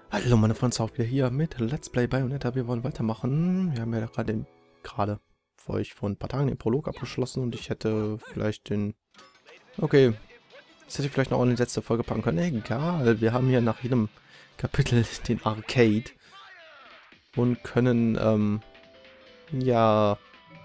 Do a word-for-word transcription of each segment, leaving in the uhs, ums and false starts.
Hallo meine Freunde, auch wieder hier mit Let's Play Bayonetta. Wir wollen weitermachen. Wir haben ja gerade den- gerade vor euch vor ein paar Tagen den Prolog abgeschlossen und ich hätte vielleicht den... Okay, das hätte ich vielleicht noch in die letzte Folge packen können. Egal, wir haben hier nach jedem Kapitel den Arcade und können, ähm, ja,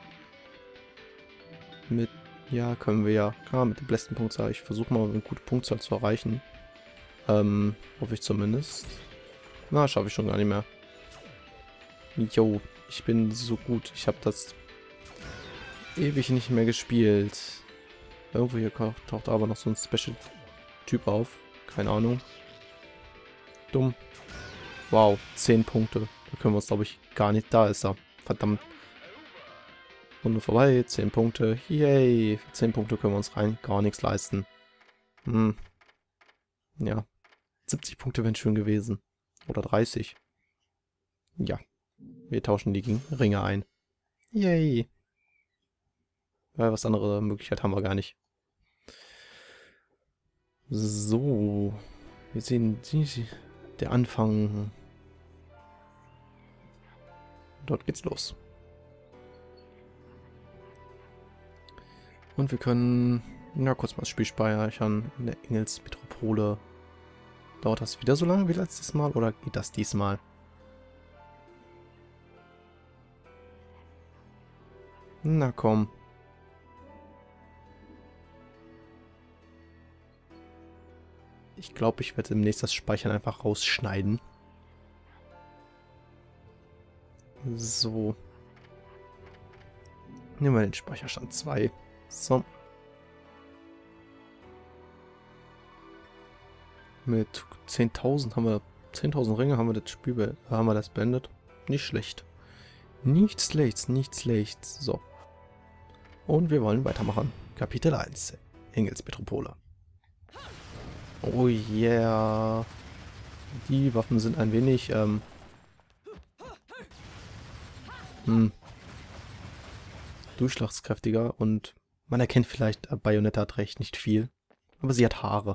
mit, ja, können wir ja, klar, mit der besten Punktzahl. Ich versuche mal eine gute Punktzahl zu erreichen. Ähm, hoffe ich zumindest. Na, schaffe ich schon gar nicht mehr. Jo, ich bin so gut. Ich habe das ewig nicht mehr gespielt. Irgendwo hier taucht, taucht aber noch so ein Special-Typ auf. Keine Ahnung. Dumm. Wow, zehn Punkte. Da können wir uns, glaube ich, gar nicht... Da ist er. Verdammt. Runde vorbei, zehn Punkte. Yay. Für zehn Punkte können wir uns rein gar nichts leisten. Hm. Ja. siebzig Punkte wären schön gewesen. Oder dreißig. Ja. Wir tauschen die Ringe ein. Yay. Weil was andere Möglichkeit haben wir gar nicht. So. Wir sehen die, der Anfang. Dort geht's los. Und wir können, ja, kurz mal das Spiel speichern in der Engelsmetropole. Dauert das wieder so lange wie letztes Mal oder geht das diesmal? Na komm. Ich glaube, ich werde demnächst das Speichern einfach rausschneiden. So. Nehmen wir den Speicherstand zwei. So. Mit zehntausend haben wir, zehntausend Ringe haben wir das Spiel, haben wir das beendet. Nicht schlecht. Nicht schlecht, nicht schlecht. So. Und wir wollen weitermachen. Kapitel eins. Engelsmetropole. Oh yeah. Die Waffen sind ein wenig, ähm... Hm, durchschlagskräftiger und man erkennt vielleicht, äh, Bayonetta hat recht, nicht viel. Aber sie hat Haare.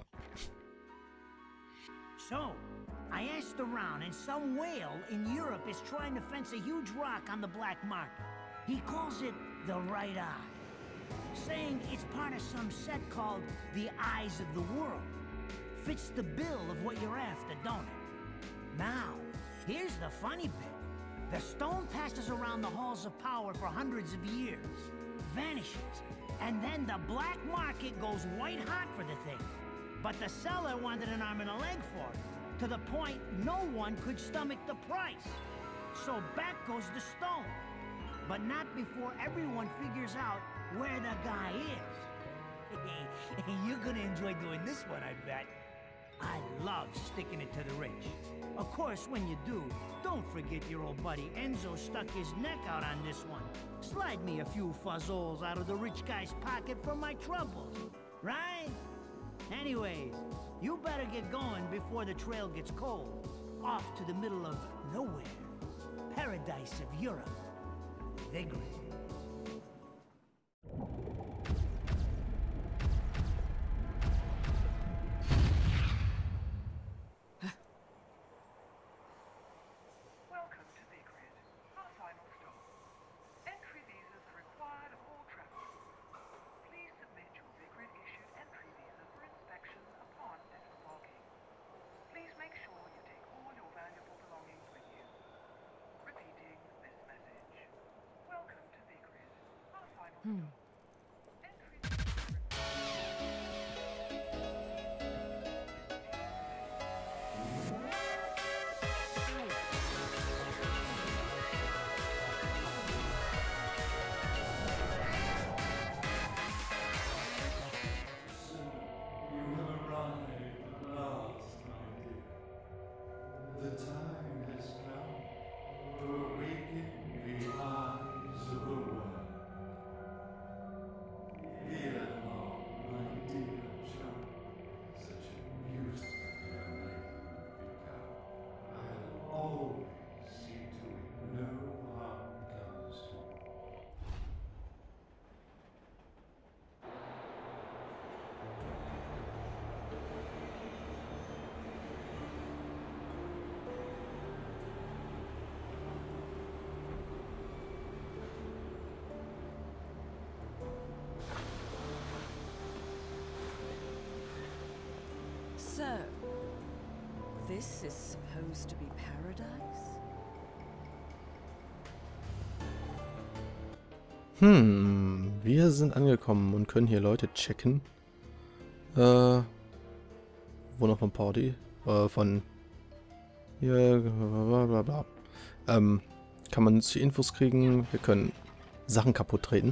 So, I asked around, and some whale in Europe is trying to fence a huge rock on the black market. He calls it the Right Eye, saying it's part of some set called the Eyes of the World. Fits the bill of what you're after, don't it? Now, here's the funny bit. The stone passes around the halls of power for hundreds of years, vanishes, and then the black market goes white hot for the thing. But the seller wanted an arm and a leg for it, to the point no one could stomach the price. So back goes the stone. But not before everyone figures out where the guy is. You're gonna enjoy doing this one, I bet. I love sticking it to the rich. Of course, when you do, don't forget your old buddy Enzo stuck his neck out on this one. Slide me a few fuzzoles out of the rich guy's pocket for my troubles, right? Anyways, you better get going before the trail gets cold. Off to the middle of nowhere. Paradise of Europe. Vigrid. Welcome to Vigrid, our final stop. Entry visas are required of all travelers. Please submit your Vigrid-issued entry visa for inspection upon disembarking. Please make sure you take all your valuable belongings with you. Repeating this message. Welcome to Vigrid, our final stop. Entry visas are You have arrived at last, my dear. The time has come to awaken the eyes of the world. Ere long, my dear child, such a beautiful young lady you've become. I'll always see to it no harm comes to you. So, this is supposed to be paradise? Hm, wir sind angekommen und können hier Leute checken. Äh, wo noch von Party? Äh, von hier, bla bla bla. Ähm, kann man nützliche Infos kriegen. Wir können Sachen kaputt treten.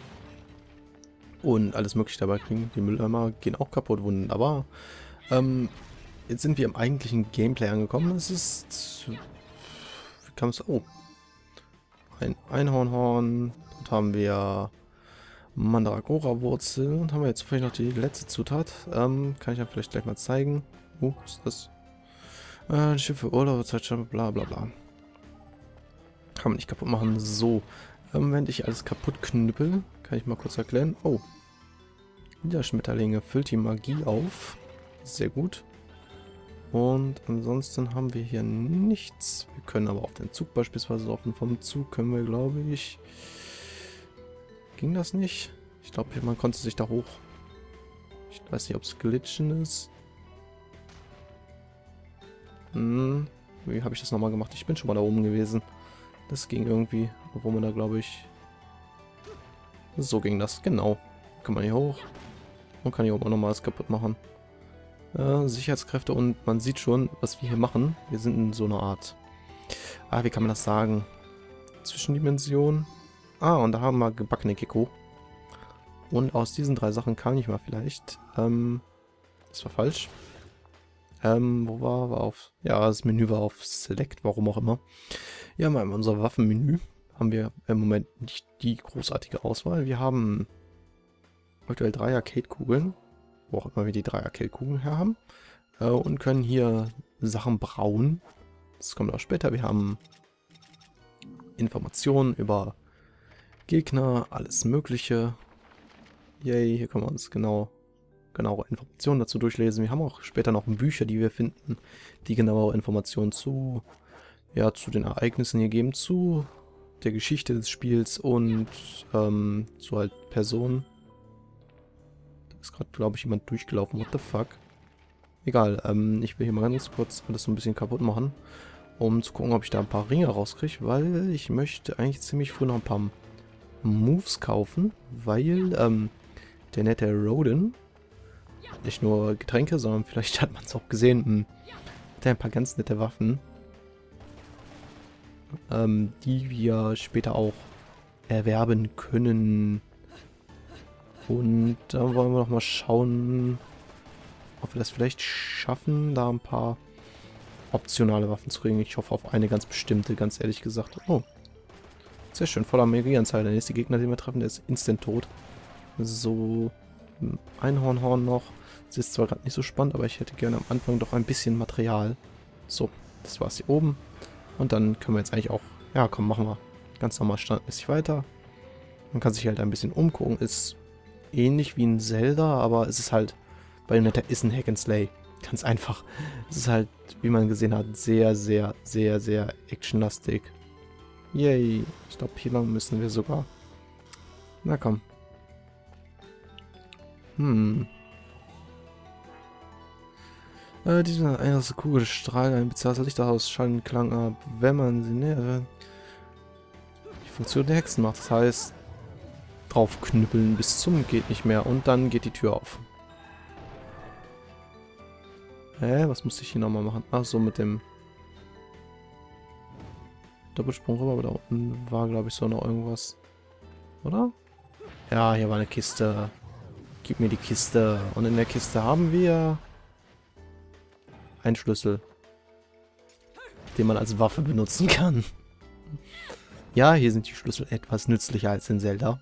Und alles mögliche dabei kriegen. Die Mülleimer gehen auch kaputt, wunderbar. Ähm, jetzt sind wir im eigentlichen Gameplay angekommen. Es ist... Wie kam es... Oh. Ein Einhornhorn. Dort haben wir Mandragora-Wurzel. Und haben wir jetzt vielleicht noch die letzte Zutat. Ähm, kann ich ja vielleicht gleich mal zeigen. Oh, was ist das? Äh, Schiff für Urlaub, Zeitschrift, bla bla bla. Kann man nicht kaputt machen. So. Ähm, wenn ich alles kaputt knüppel, kann ich mal kurz erklären. Oh. Niederschmetterlinge füllt die Magie auf. Sehr gut. Und ansonsten haben wir hier nichts. Wir können aber auf den Zug beispielsweise laufen. Vom Zug können wir, glaube ich... Ging das nicht? Ich glaube, man konnte sich da hoch... Ich weiß nicht, ob es glitschen ist. Hm. Wie habe ich das nochmal gemacht? Ich bin schon mal da oben gewesen. Das ging irgendwie, obwohl man da, glaube ich... So ging das, genau. Kann man hier hoch. Und kann hier oben auch nochmal was kaputt machen. Äh, Sicherheitskräfte und man sieht schon, was wir hier machen. Wir sind in so einer Art... Ah, wie kann man das sagen? Zwischendimension. Ah, und da haben wir gebackene Gecko. Und aus diesen drei Sachen kann ich mal vielleicht... Ähm, das war falsch. Ähm, wo war, war auf... Ja, das Menü war auf Select, warum auch immer. Ja, mal in unser Waffenmenü haben wir im Moment nicht die großartige Auswahl. Wir haben aktuell drei Arcade-Kugeln, wo auch immer wir die drei Arcade-Kugeln her haben. Äh, und können hier Sachen brauen. Das kommt auch später. Wir haben Informationen über Gegner, alles mögliche. Yay, hier können wir uns genau genauere Informationen dazu durchlesen. Wir haben auch später noch Bücher, die wir finden, die genauere Informationen zu, ja, zu den Ereignissen hier geben, zu der Geschichte des Spiels und ähm, zu halt Personen. Da ist gerade, glaube ich, jemand durchgelaufen. What the fuck? Egal, ähm, ich will hier mal ganz kurz alles so ein bisschen kaputt machen, um zu gucken, ob ich da ein paar Ringe rauskriege, weil ich möchte eigentlich ziemlich früh noch ein paar Moves kaufen, weil ähm, der nette Roden nicht nur Getränke, sondern vielleicht hat man es auch gesehen, mh, hat er ein paar ganz nette Waffen, ähm, die wir später auch erwerben können. Und da wollen wir noch mal schauen, ob wir das vielleicht schaffen, da ein paar optionale Waffen zu kriegen. Ich hoffe auf eine ganz bestimmte, ganz ehrlich gesagt. Oh, sehr schön, voller Magieanzahl. Der nächste Gegner, den wir treffen, der ist instant tot. So, Einhornhorn noch. Das ist zwar gerade nicht so spannend, aber ich hätte gerne am Anfang doch ein bisschen Material. So, das war's hier oben. Und dann können wir jetzt eigentlich auch... Ja, komm, machen wir ganz normal standardmäßig weiter. Man kann sich halt ein bisschen umgucken. Ist ähnlich wie ein Zelda, aber es ist halt... Bayonetta ist ein Hack and Slay. Ganz einfach. Es ist halt, wie man gesehen hat, sehr, sehr, sehr, sehr actionlastig. Yay. Ich glaube, hier lang müssen wir sogar... Na komm. Hm. Äh, diese eine Kugel strahlt ein bizarres Licht aus, schallen Klang ab, wenn man sie näher. Die Funktion der Hexen macht, das heißt, draufknüppeln bis zum geht nicht mehr und dann geht die Tür auf. Hä, was musste ich hier nochmal machen? Ach so, mit dem Doppelsprung rüber, aber da unten war, glaube ich, so noch irgendwas. Oder? Ja, hier war eine Kiste. Gib mir die Kiste. Und in der Kiste haben wir einen Schlüssel, den man als Waffe benutzen kann. Ja, hier sind die Schlüssel etwas nützlicher als in Zelda.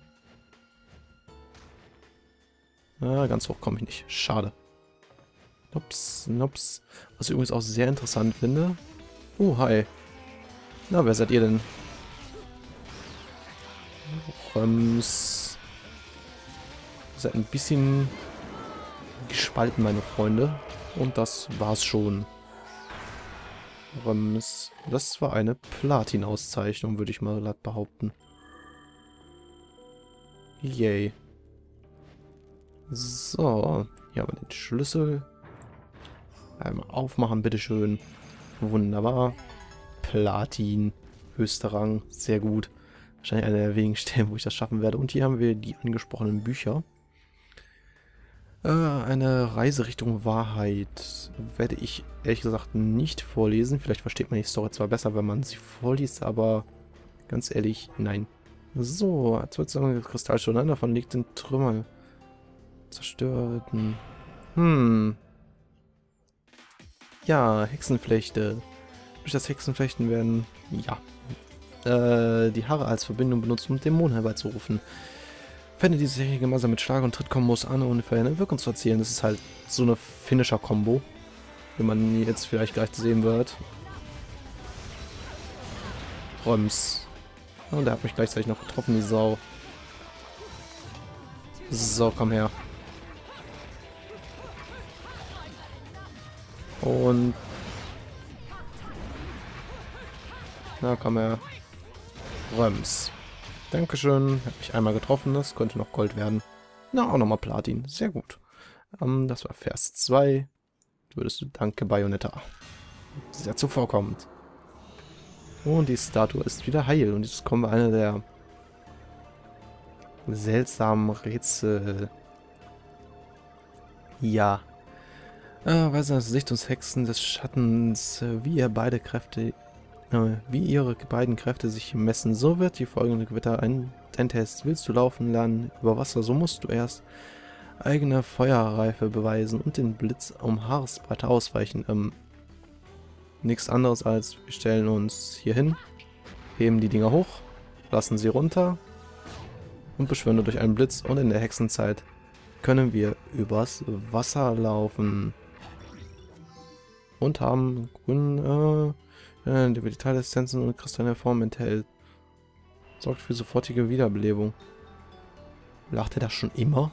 Ah, ganz hoch komme ich nicht. Schade. Ups, ups. Was ich übrigens auch sehr interessant finde. Oh, hi. Na, wer seid ihr denn? Röms. Ihr seid ein bisschen gespalten, meine Freunde. Und das war's schon. Röms. Das war eine Platin-Auszeichnung, würde ich mal glatt behaupten. Yay. So. Hier haben wir den Schlüssel. Einmal aufmachen, bitteschön. Wunderbar. Platin. Höchster Rang. Sehr gut. Wahrscheinlich einer der wenigen Stellen, wo ich das schaffen werde. Und hier haben wir die angesprochenen Bücher. Äh, eine Reise Richtung Wahrheit werde ich ehrlich gesagt nicht vorlesen. Vielleicht versteht man die Story zwar besser, wenn man sie vorliest, aber ganz ehrlich, nein. So, zwölf Kristallstunden, einer davon liegt in Trümmer. Zerstörten. Hm. Ja, Hexenflechte. Durch das Hexenflechten werden, ja, äh, die Haare als Verbindung benutzt, um Dämonen herbeizurufen. Wende diese Technik gemeinsam mit Schlag- und Trittkombos an, ohne eine Wirkung zu erzielen. Das ist halt so eine Finisher-Kombo, wie man jetzt vielleicht gleich sehen wird. Röms. Und der hat mich gleichzeitig noch getroffen, die Sau. So, komm her. Und... Na, komm her. Röms. Dankeschön. Hat mich einmal getroffen. Das könnte noch Gold werden. Na, auch nochmal Platin. Sehr gut. Ähm, das war Vers zwei. Würdest du... Danke, Bayonetta. Sehr zuvorkommend. Und die Statue ist wieder heil. Und jetzt kommen wir einer der seltsamen Rätsel. Ja. Äh, Weise des Licht und Hexen des Schattens, äh, wie ihr beide Kräfte, äh, wie ihre beiden Kräfte sich messen, so wird die folgende Gewitter ein, ein Test. Willst du laufen lernen über Wasser, so musst du erst eigene Feuerreife beweisen und den Blitz um Haaresbreite ausweichen. Ähm, nichts anderes als, wir stellen uns hier hin, heben die Dinger hoch, lassen sie runter und beschwören durch einen Blitz, und in der Hexenzeit können wir übers Wasser laufen. Und haben grüne, äh, die Vitalessenzen und kristallene Form enthält. Sorgt für sofortige Wiederbelebung. Lacht er das schon immer?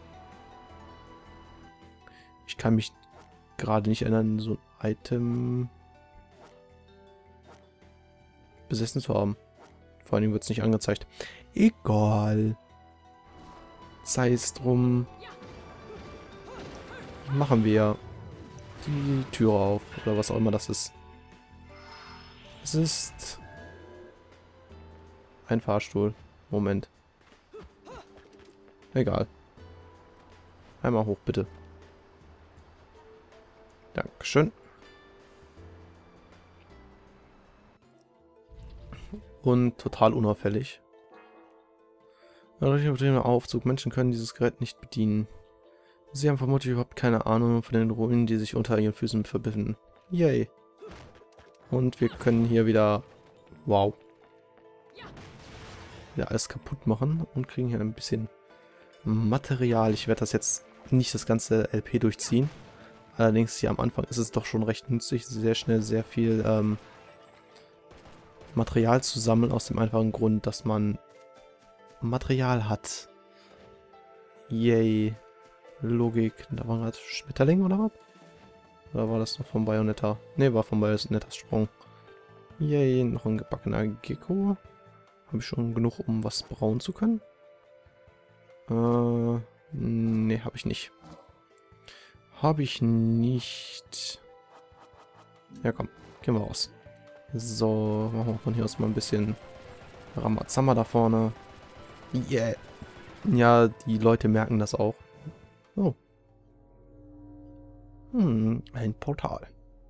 Ich kann mich gerade nicht erinnern, so ein Item besessen zu haben. Vor allem wird es nicht angezeigt. Egal. Sei es drum. Machen wir die Tür auf. Oder was auch immer das ist. Es ist ein Fahrstuhl. Moment. Egal. Einmal hoch, bitte. Dankeschön. Und total unauffällig. Dadurch den Aufzug. Menschen können dieses Gerät nicht bedienen. Sie haben vermutlich überhaupt keine Ahnung von den Ruinen, die sich unter ihren Füßen verbinden. Yay. Und wir können hier wieder... Wow. Wieder alles kaputt machen und kriegen hier ein bisschen Material. Ich werde das jetzt nicht das ganze L P durchziehen. Allerdings hier am Anfang ist es doch schon recht nützlich, sehr schnell sehr viel ähm, Material zu sammeln, aus dem einfachen Grund, dass man Material hat. Yay. Logik. Da war gerade Schmetterling oder was? Oder war das noch von Bayonetta? Ne, war von Bayonettas Sprung. Yay, noch ein gebackener Gecko. Habe ich schon genug, um was brauen zu können? Äh, ne, habe ich nicht. Habe ich nicht. Ja, komm, gehen wir raus. So, machen wir von hier aus mal ein bisschen Ramazamba da vorne. Yeah. Ja, die Leute merken das auch. Oh. Hm, ein Portal.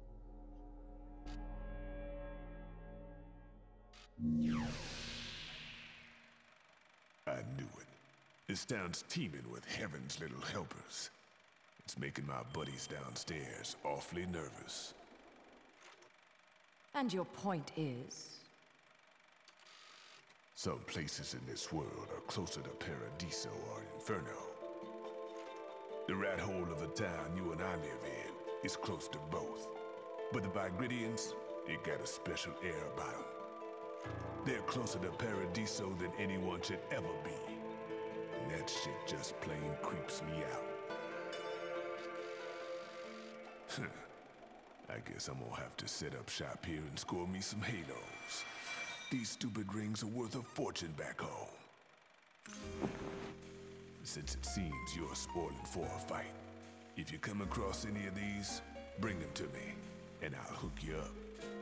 I knew it. This town's teeming with heaven's little helpers. It's making my buddies downstairs awfully nervous. And your point is? Some places in this world are closer to Paradiso or Inferno. The rat hole of a town you and I live in is close to both. But the Vigridians, they got a special air about them. They're closer to Paradiso than anyone should ever be. And that shit just plain creeps me out. I guess I'm gonna have to set up shop here and score me some halos. These stupid rings are worth a fortune back home. Since it seems you're spoiling for a fight, if you come across any of these, Bring them to me, and I'll hook you up.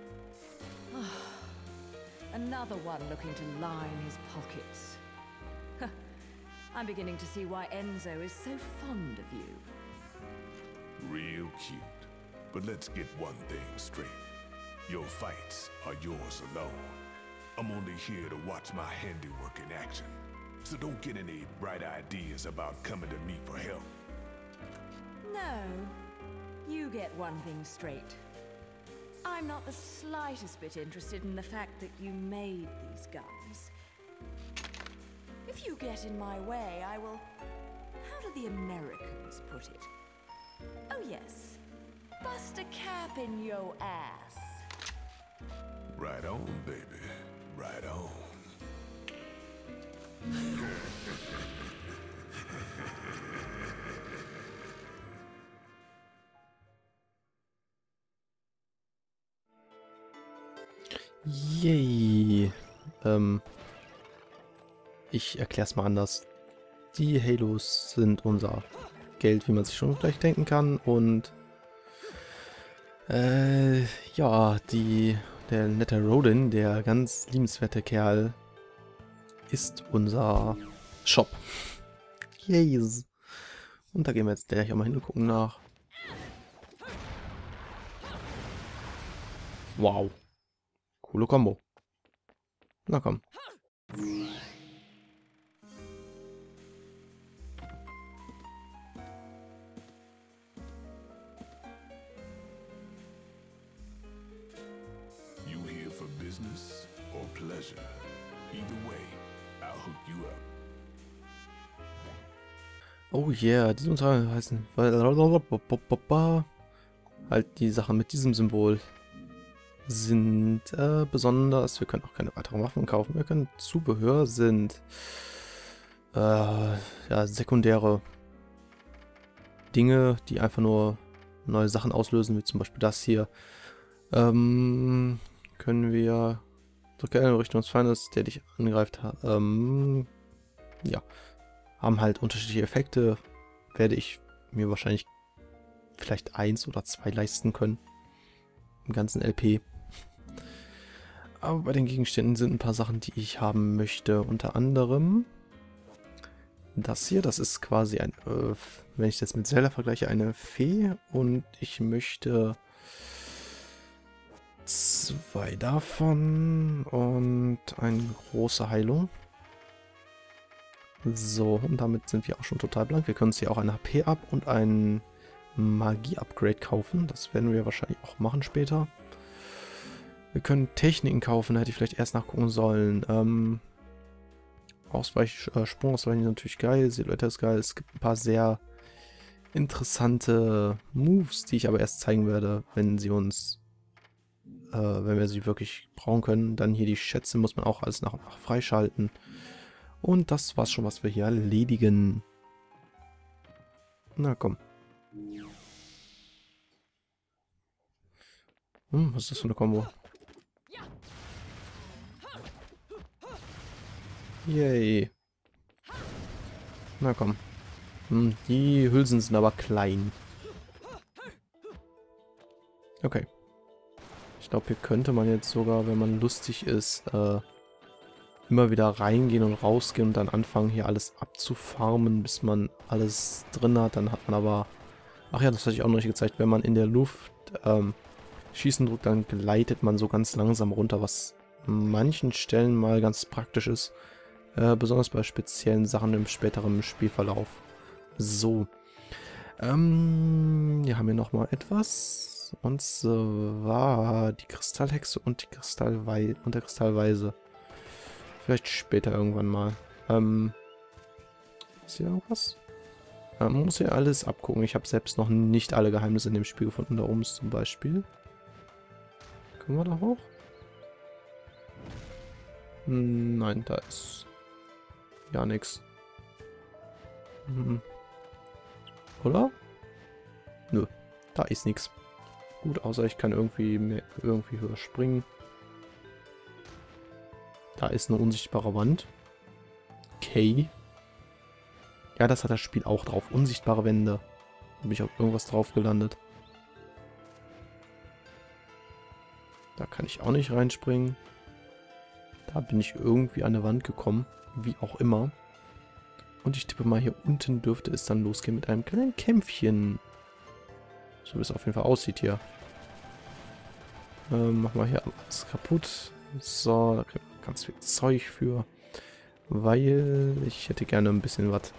Another one looking to line his pockets. I'm beginning to see why Enzo is so fond of you. Real cute. But let's get one thing straight. Your fights are yours alone. I'm only here to watch my handiwork in action. So don't get any bright ideas about coming to me for help. No. You get one thing straight. I'm not the slightest bit interested in the fact that you made these guns. If you get in my way, I will... How do the Americans put it? Oh yes. Bust a cap in yo ass. Right on, baby. Right on. Yay. Ähm, ich erkläre es mal anders. Die Halos sind unser Geld, wie man sich schon gleich denken kann. Und äh, ja, die, der nette Rodin, der ganz liebenswerte Kerl, ist unser Shop. Yes. Und da gehen wir jetzt gleich auch mal hin und gucken nach. Wow. Coole Kombo. Na komm. You here for business or pleasure? Either way, I'll hook you up. Oh yeah, diese Unterteilung heißen halt die Sachen mit diesem Symbol sind äh, besonders. Wir können auch keine weiteren Waffen kaufen. Wir können Zubehör sind äh, ja, sekundäre Dinge, die einfach nur neue Sachen auslösen, wie zum Beispiel das hier. Ähm, können wir drücke in Richtung des Feindes, der dich angreift. Ähm, ja, haben halt unterschiedliche Effekte. Werde ich mir wahrscheinlich vielleicht eins oder zwei leisten können im ganzen L P. Aber bei den Gegenständen sind ein paar Sachen, die ich haben möchte. Unter anderem das hier. Das ist quasi ein, äh, wenn ich das mit Zelda vergleiche, eine Fee. Und ich möchte zwei davon und eine große Heilung. So, und damit sind wir auch schon total blank. Wir können uns hier auch ein H P ab und ein Magie-Upgrade kaufen. Das werden wir wahrscheinlich auch machen später. Wir können Techniken kaufen, da hätte ich vielleicht erst nachgucken sollen. Ähm, Ausweich, äh, Sprungausweichen ist natürlich geil, Silhouette ist geil. Es gibt ein paar sehr interessante Moves, die ich aber erst zeigen werde, wenn sie uns, äh, wenn wir sie wirklich brauchen können. Dann hier die Schätze muss man auch alles nach und nach freischalten. Und das war's schon, was wir hier erledigen. Na komm. Hm, was ist das für eine Kombo? Yay. Na komm. Hm, die Hülsen sind aber klein. Okay. Ich glaube, hier könnte man jetzt sogar, wenn man lustig ist, äh, immer wieder reingehen und rausgehen und dann anfangen, hier alles abzufarmen, bis man alles drin hat. Dann hat man aber... Ach ja, das hatte ich auch noch nicht gezeigt. Wenn man in der Luft ähm, Schießen drückt, dann gleitet man so ganz langsam runter, was an manchen Stellen mal ganz praktisch ist. Äh, besonders bei speziellen Sachen im späteren Spielverlauf. So. Ähm, wir haben hier nochmal etwas. Und zwar die Kristallhexe und die Kristallwei und der Kristallweise. Vielleicht später irgendwann mal. Ähm, ist hier irgendwas? Man muss hier alles abgucken. Ich habe selbst noch nicht alle Geheimnisse in dem Spiel gefunden. Da oben ist zum Beispiel. Können wir da hoch? Nein, da ist ja nichts. Hm. Oder? Nö, da ist nichts. Gut, außer ich kann irgendwie mehr, irgendwie höher springen. Da ist eine unsichtbare Wand. Okay. Ja, das hat das Spiel auch drauf. Unsichtbare Wände. Da bin ich auf irgendwas drauf gelandet. Da kann ich auch nicht reinspringen. Da bin ich irgendwie an der Wand gekommen. Wie auch immer. Und ich tippe mal, hier unten dürfte es dann losgehen mit einem kleinen Kämpfchen. So wie es auf jeden Fall aussieht hier. Ähm, machen wir hier alles kaputt. So, da kriegt man ganz viel Zeug für. Weil ich hätte gerne ein bisschen was.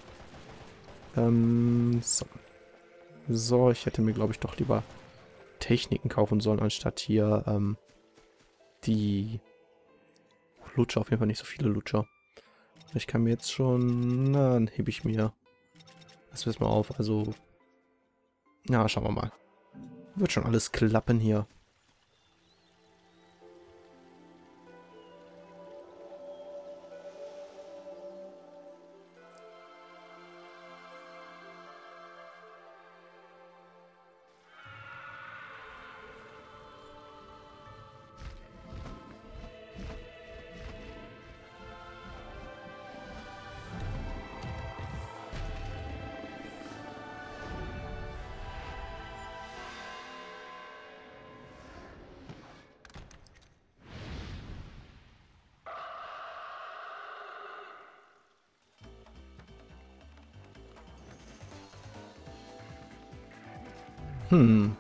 Ähm, so. So, ich hätte mir, glaube ich, doch lieber Techniken kaufen sollen, anstatt hier ähm, die Lutscher. Auf jeden Fall nicht so viele Lutscher. Ich kann mir jetzt schon... Na, dann hebe ich mir das jetzt mal auf. Also, ja, schauen wir mal. Wird schon alles klappen hier. Hm.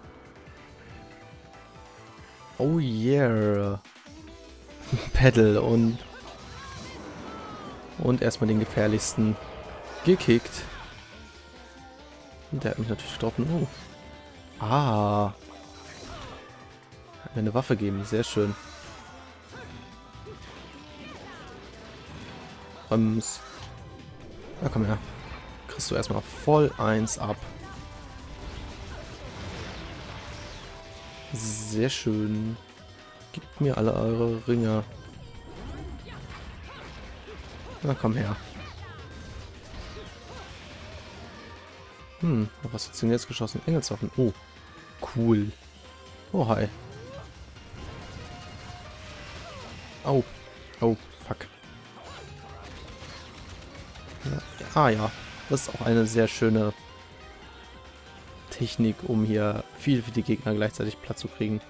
Oh yeah. Pedal und und erstmal den gefährlichsten gekickt. Der hat mich natürlich getroffen. Oh. Ah. Hat mir eine Waffe geben. Sehr schön. Ähm. Ja, komm her. Kriegst du erstmal voll eins ab. Sehr schön. Gebt mir alle eure Ringe. Na, komm her. Hm, auf was hat denn jetzt geschossen? Engelswaffen. Oh, cool. Oh, hi. Oh, oh, fuck. Ja, ah ja, das ist auch eine sehr schöne Technik, um hier viele, viele Gegner gleichzeitig platt zu kriegen.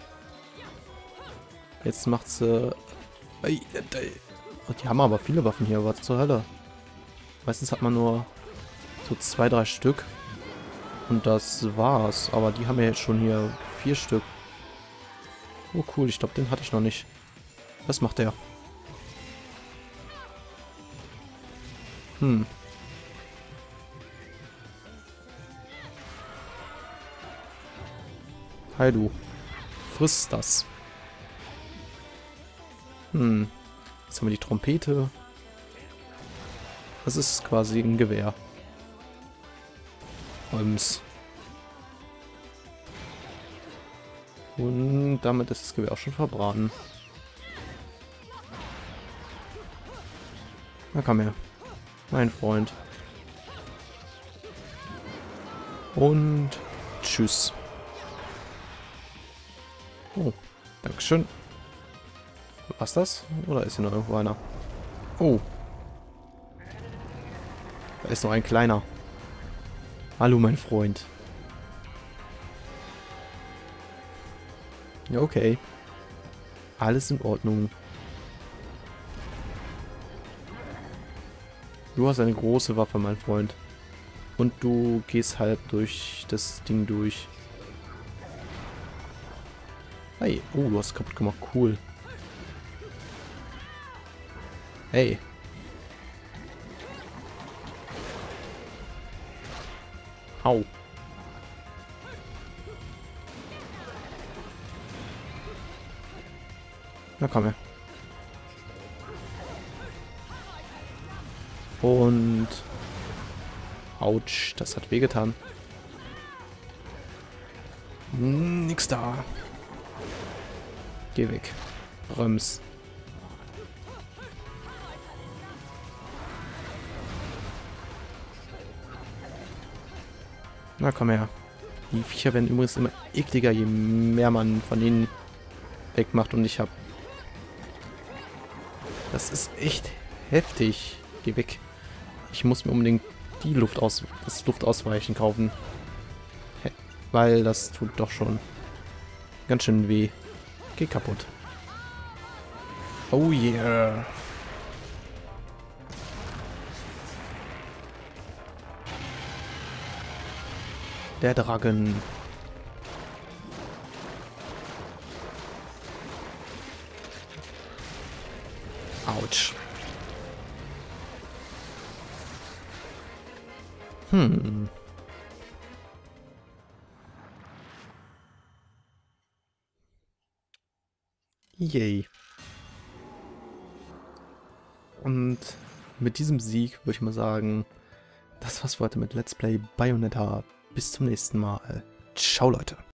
Jetzt macht sie... Äh, oh, die haben aber viele Waffen hier, was zur Hölle. Meistens hat man nur so zwei, drei Stück. Und das war's. Aber die haben ja jetzt schon hier vier Stück. Oh cool, ich glaube, den hatte ich noch nicht. Was macht der? Hm. Hi du. Friss das. Hm. Jetzt haben wir die Trompete. Das ist quasi ein Gewehr. Ums. Und damit ist das Gewehr auch schon verbraten. Na komm her. Mein Freund. Und tschüss. Oh, dankeschön. Was das? Oder ist hier noch irgendwo einer? Oh. Da ist noch ein kleiner. Hallo, mein Freund. Ja, okay. Alles in Ordnung. Du hast eine große Waffe, mein Freund. Und du gehst halb durch das Ding durch. Hey, oh, du hast es kaputt gemacht. Cool. Hey. Au. Na komm her. Und... Autsch, das hat wehgetan. Nix da. Geh weg. Röms. Na komm her. Die Viecher werden übrigens immer ekliger, je mehr man von ihnen wegmacht. Und ich hab... Das ist echt heftig. Geh weg. Ich muss mir unbedingt die Luft aus... das Luftausweichen kaufen. Weil das tut doch schon ganz schön weh. Geh kaputt. Oh yeah. Der Drachen. Autsch. Hm. Yay. Und mit diesem Sieg würde ich mal sagen, das war's für heute mit Let's Play Bayonetta. Bis zum nächsten Mal. Ciao, Leute.